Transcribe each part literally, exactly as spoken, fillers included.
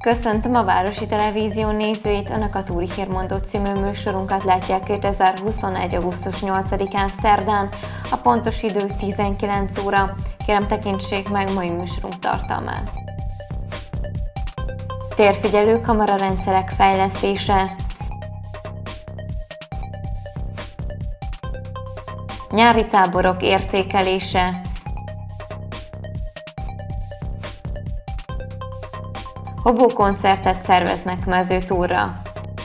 Köszöntöm a Városi Televízió nézőit, Önök a Túri Hírmondó című műsorunkat látják kétezer-huszonegy. augusztus nyolcadikán szerdán, a pontos idő tizenkilenc óra. Kérem, tekintsék meg mai műsorunk tartalmát. Térfigyelő kamerarendszerek fejlesztése. Nyári táborok értékelése. Hobókoncertet szerveznek Mezőtúrra.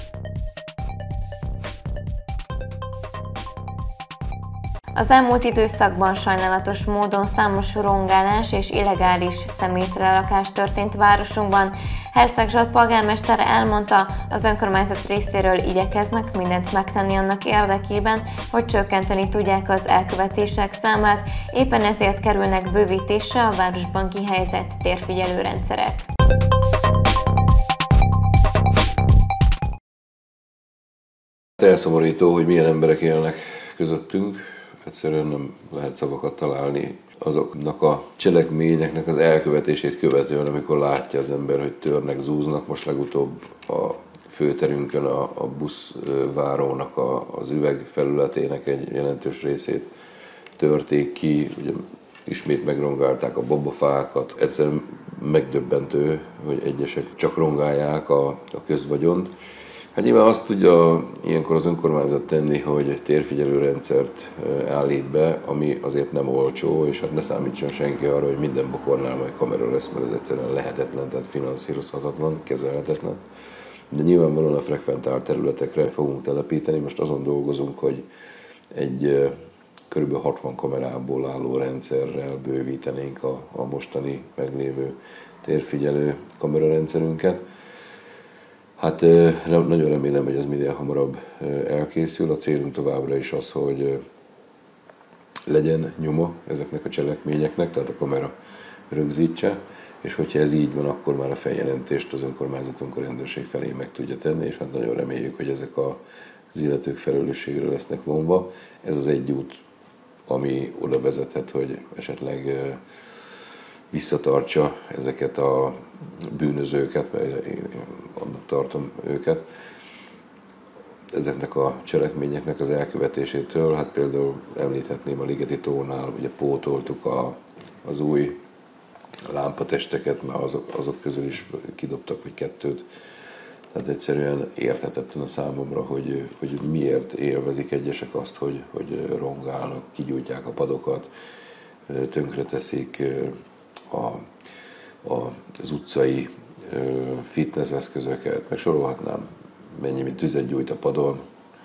Az elmúlt időszakban sajnálatos módon számos rongálás és illegális szemétlerakás történt városunkban. Herceg Zsolt polgármester elmondta, az önkormányzat részéről igyekeznek mindent megtenni annak érdekében, hogy csökkenteni tudják az elkövetések számát, éppen ezért kerülnek bővítésre a városban kihelyezett térfigyelő rendszerek. Elszomorító, hogy milyen emberek élnek közöttünk. Egyszerűen nem lehet szavakat találni azoknak a cselekményeknek az elkövetését követően, amikor látja az ember, hogy törnek, zúznak. Most legutóbb a főterünkön a, a buszvárónak a, az üvegfelületének egy jelentős részét törték ki. Ugye ismét megrongálták a babafákat. Egyszerűen megdöbbentő, hogy egyesek csak rongálják a, a közvagyont. Hát nyilván azt tudja ilyenkor az önkormányzat tenni, hogy térfigyelőrendszert állít be, ami azért nem olcsó, és hát ne számítson senki arra, hogy minden bokornál majd kamera lesz, mert ez egyszerűen lehetetlen, tehát finanszírozhatatlan, kezelhetetlen. De nyilvánvalóan a frekventált területekre fogunk telepíteni. Most azon dolgozunk, hogy egy kb. hatvan kamerából álló rendszerrel bővítenénk a, a mostani meglévő térfigyelő kamerarendszerünket. Hát nagyon remélem, hogy ez minél hamarabb elkészül. A célunk továbbra is az, hogy legyen nyoma ezeknek a cselekményeknek, tehát a kamera rögzítse, és hogyha ez így van, akkor már a feljelentést az önkormányzatunk a rendőrség felé meg tudja tenni, és hát nagyon reméljük, hogy ezek az illetők felelősségre lesznek vonva. Ez az egy út, ami oda vezethet, hogy esetleg visszatartsa ezeket a bűnözőket, mert én annak tartom őket, ezeknek a cselekményeknek az elkövetésétől. Hát például említhetném a Ligeti tónál, ugye pótoltuk a, az új lámpatesteket, már azok, azok közül is kidobtak, vagy kettőt. Tehát egyszerűen érthetetlen a számomra, hogy, hogy miért élvezik egyesek azt, hogy, hogy rongálnak, kigyújtják a padokat, tönkreteszik a, a, az utcai fitness eszközöket, meg sorolhatnám, mennyi, mint tüzet gyújt a padon,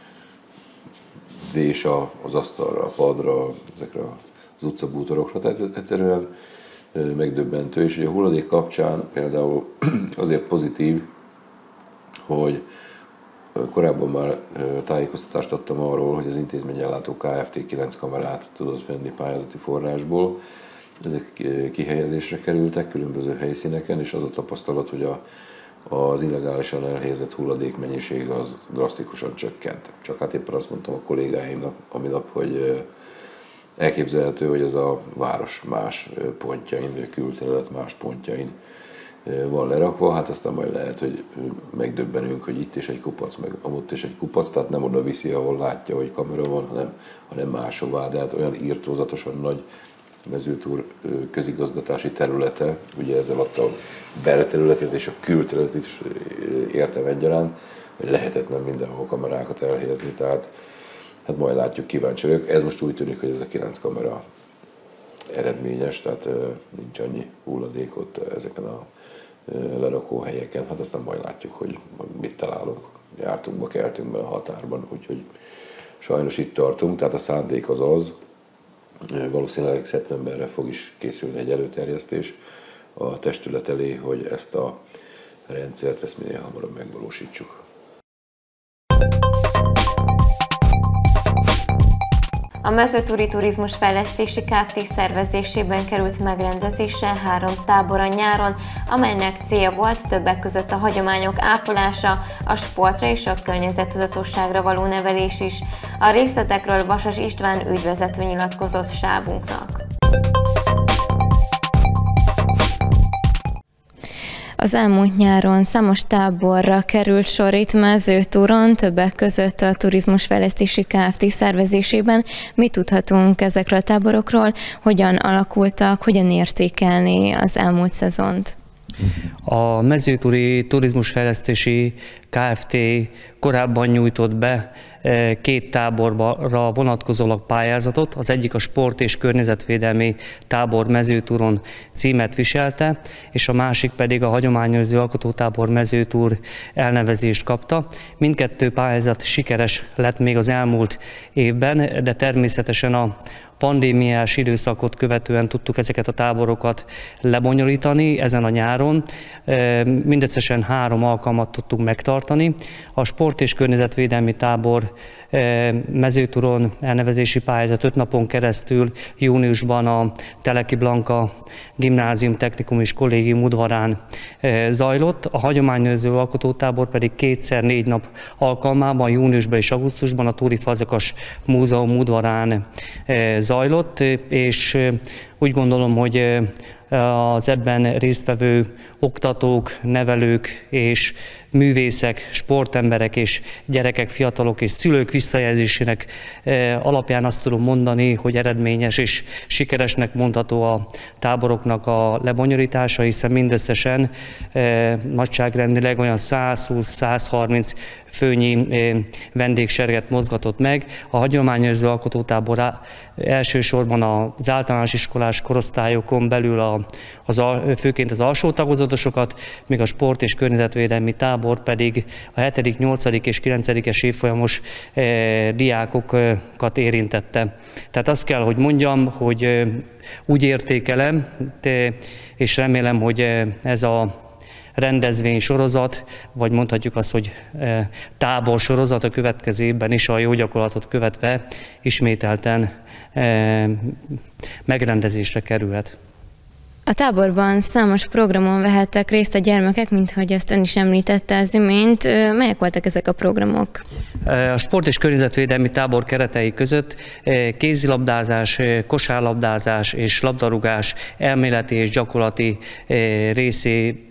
vés az asztalra, a padra, ezekre az utcabútorokra, tehát egyszerűen megdöbbentő. És ugye a hulladék kapcsán például azért pozitív, hogy korábban már tájékoztatást adtam arról, hogy az intézményellátó Kft. kilenc kamerát tudott venni pályázati forrásból. Ezek kihelyezésre kerültek különböző helyszíneken, és az a tapasztalat, hogy a, az illegálisan elhelyezett hulladék mennyisége az drasztikusan csökkent. Csak hát éppen azt mondtam a kollégáimnak aminap, hogy elképzelhető, hogy ez a város más pontjain, vagy a külterület más pontjain van lerakva, hát aztán majd lehet, hogy megdöbbenünk, hogy itt is egy kupac, meg amott is egy kupac, tehát nem oda viszi, ahol látja, hogy kamera van, hanem, hanem máshová, de hát olyan írtózatosan nagy Mezőtúr közigazgatási területe, ugye ezzel alatt a belterületet és a külterületet is értem egyaránt, hogy lehetetlen mindenhol kamerákat elhelyezni, tehát hát majd látjuk, kíváncsi vagyok. Ez most úgy tűnik, hogy ez a kilenc kamera eredményes, tehát nincs annyi hulladékot ezeken a lerakóhelyeken, hát aztán majd látjuk, hogy mit találunk. Jártunk be, keltünk be a határban, úgyhogy sajnos itt tartunk, tehát a szándék az az, valószínűleg szeptemberre fog is készülni egy előterjesztés a testület elé, hogy ezt a rendszert ezt minél hamarabb megvalósítsuk. A Mezőtúri Turizmus Fejlesztési Kft. Szervezésében került megrendezésre három tábor a nyáron, amelynek célja volt többek között a hagyományok ápolása, a sportra és a környezettudatosságra való nevelés is. A részletekről Vasas István ügyvezető nyilatkozott sávunknak. Az elmúlt nyáron számos táborra került sor itt Mezőtúron, többek között a Turizmusfejlesztési Kft. Szervezésében. Mit tudhatunk ezekről a táborokról, hogyan alakultak, hogyan értékelni az elmúlt szezont? A Mezőtúri Turizmusfejlesztési Kft. Korábban nyújtott be két táborra vonatkozólag pályázatot, az egyik a sport- és környezetvédelmi tábor Mezőtúron címet viselte, és a másik pedig a hagyományőrző alkotótábor Mezőtúr elnevezést kapta. Mindkettő pályázat sikeres lett még az elmúlt évben, de természetesen a pandémiás időszakot követően tudtuk ezeket a táborokat lebonyolítani ezen a nyáron. Mindösszesen három alkalmat tudtuk megtartani. A sport- és környezetvédelmi tábor Mezőtúron elnevezési pályázat öt napon keresztül júniusban a Teleki Blanka Gimnázium Technikum és Kollégium udvarán zajlott. A hagyományőrző alkotótábor pedig kétszer négy nap alkalmában, júniusban és augusztusban a Túri Fazekas Múzeum udvarán zajlott, és úgy gondolom, hogy az ebben résztvevő oktatók, nevelők és művészek, sportemberek és gyerekek, fiatalok és szülők visszajelzésének alapján azt tudom mondani, hogy eredményes és sikeresnek mondható a táboroknak a lebonyolítása, hiszen mindösszesen nagyságrendileg olyan száz húsz száz harminc főnyi vendégserget mozgatott meg. A hagyományőrző alkotótábor elsősorban az általános iskolás korosztályokon belül a, az, főként az alsó tagozatosokat, míg a sport- és környezetvédelmi tábor pedig a hetedik, nyolcadik és kilencedikes évfolyamos eh, diákokat érintette. Tehát azt kell, hogy mondjam, hogy eh, úgy értékelem, de, és remélem, hogy eh, ez a rendezvény sorozat, vagy mondhatjuk azt, hogy eh, tábor sorozat a következő évben is a jó gyakorlatot követve ismételten eh, megrendezésre kerülhet. A táborban számos programon vehettek részt a gyermekek, mint hogy ezt ön is említette az imént. Melyek voltak ezek a programok? A sport- és környezetvédelmi tábor keretei között kézilabdázás, kosárlabdázás és labdarúgás elméleti és gyakorlati részé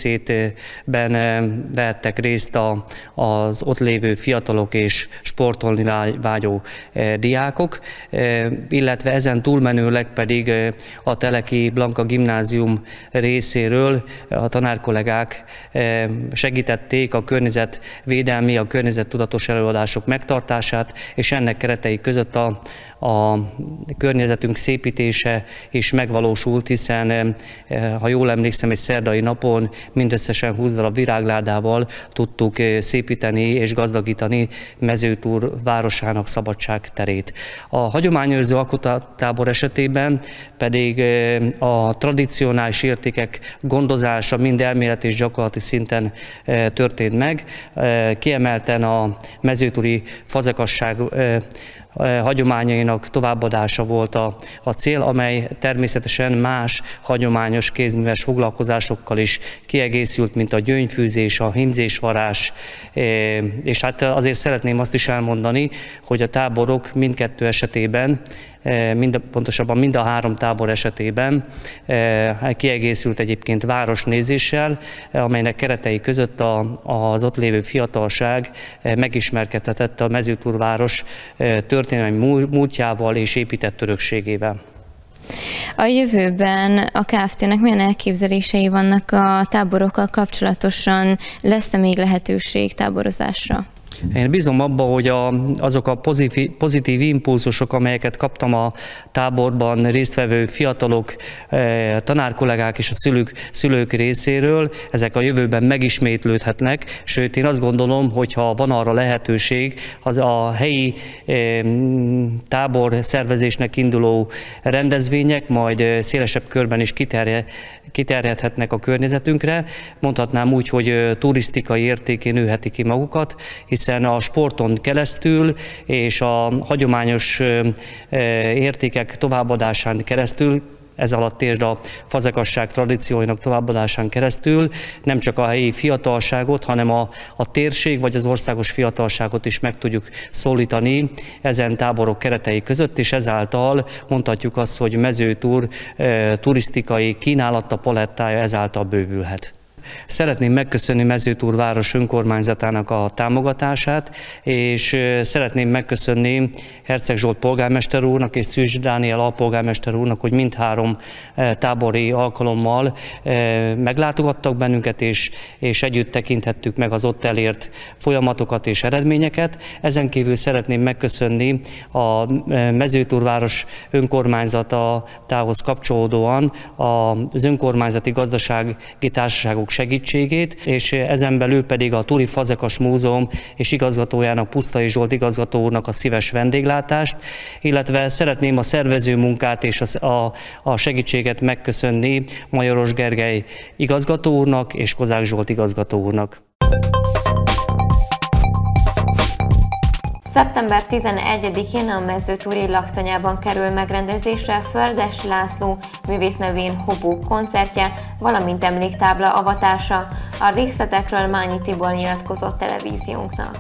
részétben vehettek részt a, az ott lévő fiatalok és sportolni vágyó diákok, illetve ezen túlmenőleg pedig a Teleki Blanka Gimnázium részéről a tanárkollégák segítették a környezetvédelmi, a környezettudatos előadások megtartását, és ennek keretei között a, a környezetünk szépítése is megvalósult, hiszen ha jól emlékszem, egy szerdai napon mindösszesen húsz darab virágládával tudtuk szépíteni és gazdagítani Mezőtúr városának szabadságterét. A hagyományőrző alkotótábor esetében pedig a tradicionális értékek gondozása mind elméleti és gyakorlati szinten történt meg. Kiemelten a mezőtúri fazekasság hagyományainak továbbadása volt a, a cél, amely természetesen más hagyományos kézműves foglalkozásokkal is kiegészült, mint a gyöngyfűzés, a hímzésvarás, és hát azért szeretném azt is elmondani, hogy a táborok mindkettő esetében, mind, pontosabban mind a három tábor esetében kiegészült egyébként városnézéssel, amelynek keretei között a, az ott lévő fiatalság megismerkedhetett a Mezőtúr város történelmi múltjával és épített örökségével. A jövőben a Kft-nek milyen elképzelései vannak a táborokkal kapcsolatosan? Lesz-e még lehetőség táborozásra? Én bízom abban, hogy a, azok a pozitív, pozitív impulzusok, amelyeket kaptam a táborban résztvevő fiatalok, tanárkollégák és a szülők, szülők részéről, ezek a jövőben megismétlődhetnek, sőt én azt gondolom, hogy ha van arra lehetőség, az a helyi tábor szervezésnek induló rendezvények majd szélesebb körben is kiterjed, kiterjedhetnek a környezetünkre. Mondhatnám úgy, hogy turisztikai értékén nőhetik ki magukat, hiszen a sporton keresztül és a hagyományos értékek továbbadásán keresztül, ez alatt értsd a fazekasság tradícióinak továbbadásán keresztül nem csak a helyi fiatalságot, hanem a, a térség vagy az országos fiatalságot is meg tudjuk szólítani ezen táborok keretei között, és ezáltal mondhatjuk azt, hogy Mezőtúr e, turisztikai kínálata, palettája ezáltal bővülhet. Szeretném megköszönni Mezőtúr város önkormányzatának a támogatását, és szeretném megköszönni Herceg Zsolt polgármester úrnak és Szűcs Dániel alpolgármester úrnak, hogy mindhárom tábori alkalommal meglátogattak bennünket, és, és együtt tekinthettük meg az ott elért folyamatokat és eredményeket. Ezen kívül szeretném megköszönni a Mezőtúr város önkormányzatához kapcsolódóan az önkormányzati gazdasági társaságok segítségét, és ezen belül pedig a Turi Fazekas Múzeum és igazgatójának, Pusztai Zsolt igazgató úrnak a szíves vendéglátást, illetve szeretném a szervező munkát és a, a, a segítséget megköszönni Majoros Gergely igazgató úrnak és Kozák Zsolt igazgató úrnak. szeptember tizenegyedikén a Mezőtúri laktanyában kerül megrendezésre Földes László művésznevén Hobó koncertje, valamint emléktábla avatása. A részletekről Mányi Tibor nyilatkozott televíziónknak.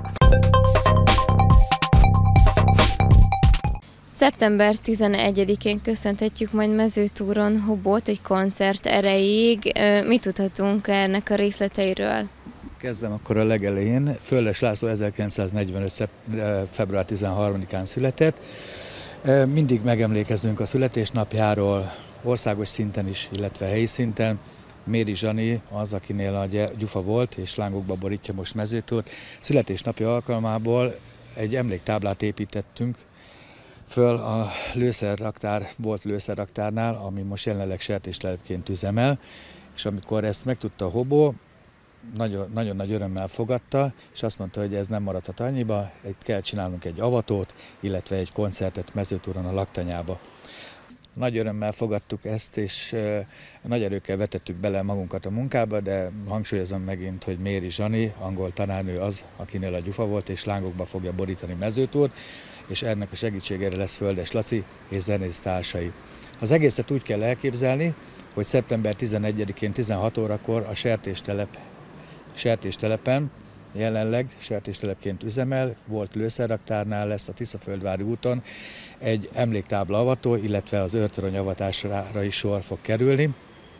szeptember tizenegyedikén köszönhetjük majd Mezőtúron Hobót egy koncert erejéig. Mit tudhatunk ennek a részleteiről? Kezdem akkor a legelején. Földes László ezerkilencszáznegyvenöt. február tizenharmadikán született. Mindig megemlékezünk a születésnapjáról, országos szinten is, illetve helyi szinten. Méri Zsani az, akinél a gyufa volt, és lángokba borítja most Mezőtúrt. Születésnapja alkalmából egy emléktáblát építettünk föl a lőszerraktár, volt lőszerraktárnál, ami most jelenleg sertéstelepként üzemel, és amikor ezt megtudta a Hobó, Nagyon, nagyon nagy örömmel fogadta, és azt mondta, hogy ez nem maradhat annyiba, itt kell csinálnunk egy avatót, illetve egy koncertet Mezőtúron a laktanyába. Nagy örömmel fogadtuk ezt, és nagy erőkkel vetettük bele magunkat a munkába, de hangsúlyozom megint, hogy Méri Zsani, angol tanárnő az, akinél a gyufa volt, és lángokba fogja borítani Mezőtúrt, és ennek a segítségére lesz Földes Laci és zenész társai. Az egészet úgy kell elképzelni, hogy szeptember tizenegyedikén tizenhat órakor a sertéstelep sertéstelepen, jelenleg sertéstelepként üzemel, volt lőszerraktárnál, lesz a Tiszaföldvári úton egy emléktábla avató, illetve az őrtorony avatására is sor fog kerülni.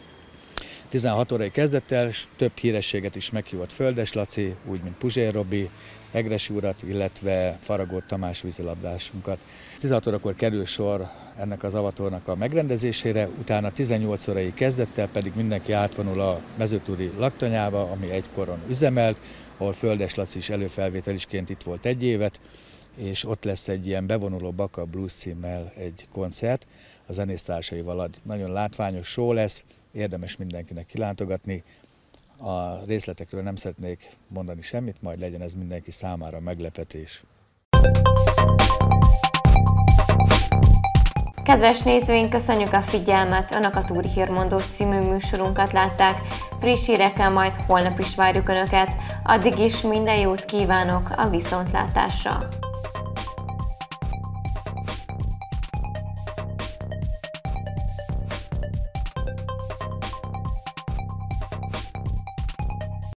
tizenhat órai kezdettel, és több hírességet is meghívott Földes Laci, úgy mint Puzsér Robi, Egressy urat, illetve Faragó Tamás vízilabdásunkat. tizenhat órakor kerül sor ennek az avatónak a megrendezésére, utána tizennyolc órai kezdettel pedig mindenki átvonul a Mezőtúri laktanyába, ami egykoron üzemelt, ahol Földes Laci is előfelvételisként itt volt egy évet, és ott lesz egy ilyen bevonuló Baka Blues címmel egy koncert a zenésztársaival. Nagyon látványos show lesz, érdemes mindenkinek kilátogatni. A részletekről nem szeretnék mondani semmit, majd legyen ez mindenki számára meglepetés. Kedves nézőink, köszönjük a figyelmet! Önök a Túri Hírmondó című műsorunkat látták. Friss hírekkel majd holnap is várjuk Önöket. Addig is minden jót kívánok a viszontlátásra!